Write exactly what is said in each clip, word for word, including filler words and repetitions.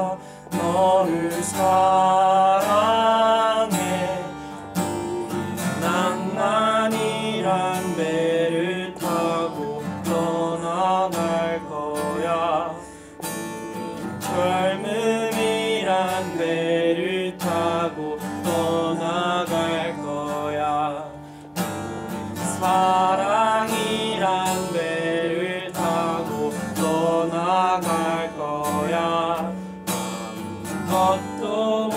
너를 사랑해. 우린 낭만이란 배를 타고 떠나갈 거야. 우린 젊음이란 배를 타고 떠나갈 거야. 우린 사랑이란 배를 타고 떠나갈 거야. 아무것도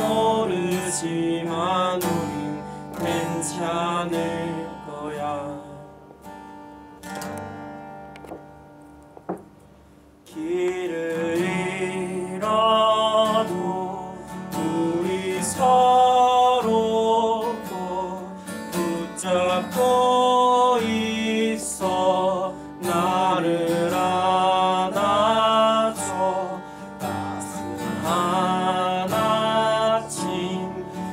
모르지만 우린 괜찮을 거야. 길을 잃어도 우리 서로 붙잡고 있어. 나를 안아줘. 따스한 아침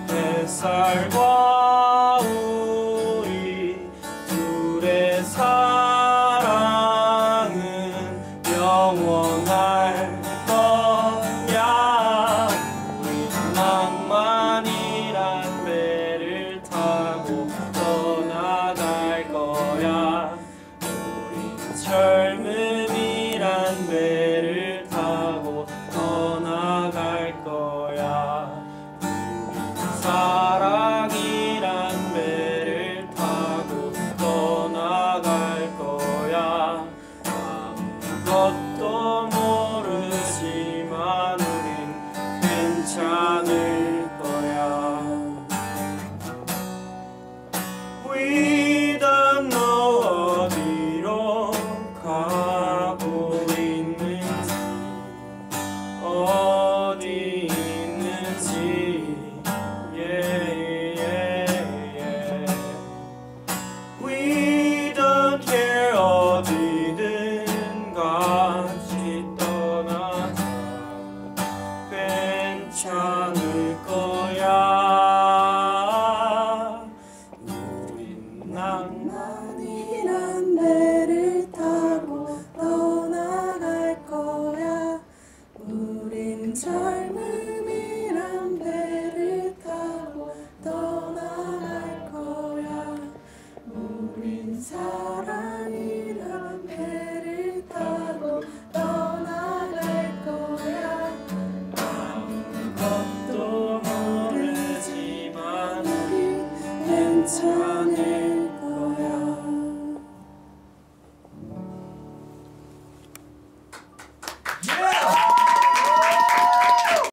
햇살과 우리 둘의 사랑은 영원할 거야. 우린 낭만이란 배를 타고 떠나갈 거야. 우린 젊음이란 배를 타고 떠나갈 거야. 우린 사랑이란 배를 타고 떠나갈 거야. 아무것도 모르지만 우린 괜찮을 거야. We don't know 어디로 가고 있는지, 어디 있는지. yeah, yeah, yeah. We don't care 어디든 같이 떠나자. 괜찮을 거야. 우린 낭만이란 배를 타고 떠나갈 거야. 우린 젊음이란 배를 타고 떠나갈 거야. 우린 사랑이란 배를 타고 떠나갈 거야. 아무것도 모르지만 우린 괜찮을